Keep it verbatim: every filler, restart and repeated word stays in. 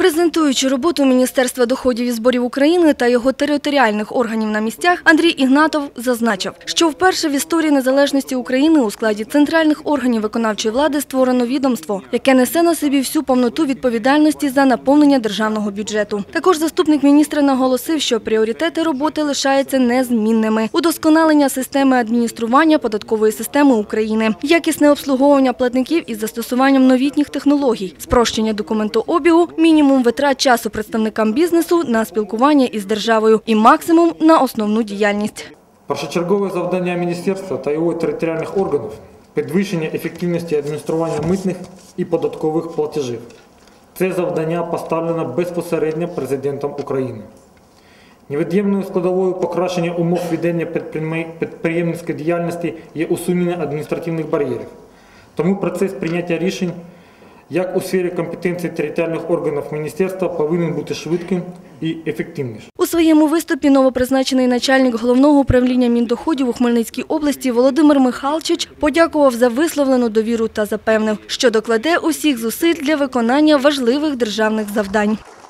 Презентуючи роботу Міністерства доходів і зборів України та його територіальних органів на місцях, Андрій Ігнатов зазначив, що вперше в історії незалежності України у складі центральних органів виконавчої влади створено відомство, яке несе на собі всю повноту відповідальності за наповнення державного бюджету. Також заступник міністра наголосив, що пріоритети роботи лишаються незмінними. Удосконалення системи адміністрування податкової системи України, якісне обслуговування платників із застосуванням новітніх технологій, спрощення документообігу, мінімум витрат часу представникам бізнесу на спілкування із державою і максимум на основну діяльність. Першочергове завдання міністерства та його територіальних органів – підвищення ефективності адміністрування митних і податкових платежів. Це завдання поставлено безпосередньо Президентом України. Невід'ємною складовою покращення умов ведення підприємницької діяльності є усунення адміністративних бар'єрів. Тому процес прийняття рішень як у сфері компетенції територіальних органів міністерства повинен бути швидким і ефективним. У своєму виступі новопризначений начальник Головного управління Міндоходів у Хмельницькій області Володимир Михалчич подякував за висловлену довіру та запевнив, що докладе усіх зусиль для виконання важливих державних завдань.